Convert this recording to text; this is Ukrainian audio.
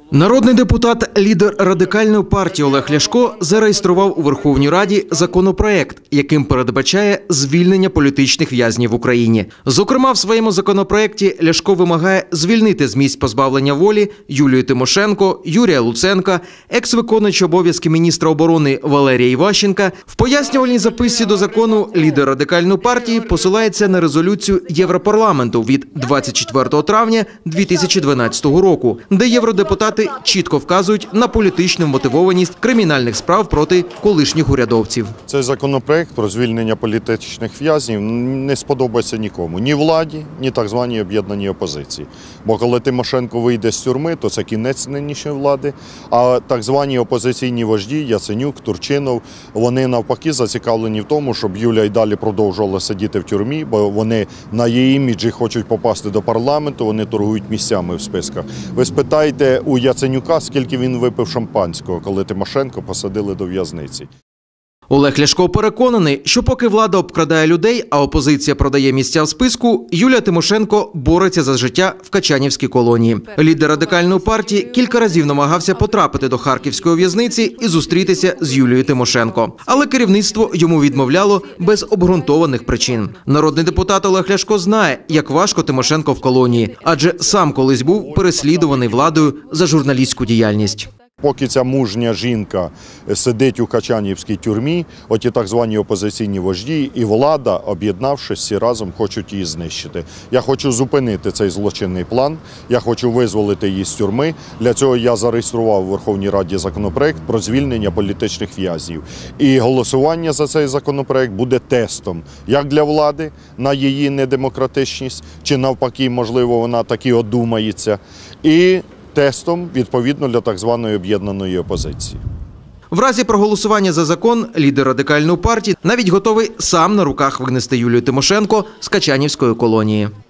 Народний депутат, лідер Радикальної партії Олег Ляшко зареєстрував у Верховній Раді законопроект, яким передбачає звільнення політичних в'язнів в Україні. Зокрема, в своєму законопроекті Ляшко вимагає звільнити з місць позбавлення волі Юлію Тимошенко, Юрія Луценка, екс-виконуючого обов'язки міністра оборони Валерія Іващенка. В пояснювальній записці до закону лідер Радикальної партії посилається на резолюцію Європарламенту від 24 травня 2012 року, де євродепутати чітко вказують на політичну мотивованість кримінальних справ проти колишніх урядовців. Цей законопроект про звільнення політичних в'язнів не сподобається нікому. Ні владі, ні так званій об'єднаній опозиції. Бо коли Тимошенко вийде з тюрми, то це кінець нинішньої влади. А так звані опозиційні вожді Яценюк, Турчинов, вони навпаки зацікавлені в тому, щоб Юля й далі продовжувала сидіти в тюрмі, бо вони на її іміджі хочуть попасти до парламенту, вони торгують місцями в списках. Ви спитайте у Яценюка, скільки він випив шампанського, коли Тимошенко посадили до в'язниці. Олег Ляшко переконаний, що поки влада обкрадає людей, а опозиція продає місця в списку, Юлія Тимошенко бореться за життя в Качанівській колонії. Лідер Радикальної партії кілька разів намагався потрапити до Харківської в'язниці і зустрітися з Юлією Тимошенко. Але керівництво йому відмовляло без обґрунтованих причин. Народний депутат Олег Ляшко знає, як важко Тимошенко в колонії, адже сам колись був переслідуваний владою за журналістську діяльність. Поки ця мужня жінка сидить у Качанівській тюрмі, оті так звані опозиційні вожді і влада, об'єднавшись, всі разом хочуть її знищити. Я хочу зупинити цей злочинний план, я хочу визволити її з тюрми. Для цього я зареєстрував у Верховній Раді законопроект про звільнення політичних в'язнів. І голосування за цей законопроект буде тестом як для влади на її недемократичність, чи навпаки, можливо, вона таки одумається, і тестом, відповідно, для так званої об'єднаної опозиції. В разі проголосування за закон лідер Радикальної партії навіть готовий сам на руках винести Юлію Тимошенко з Качанівської колонії.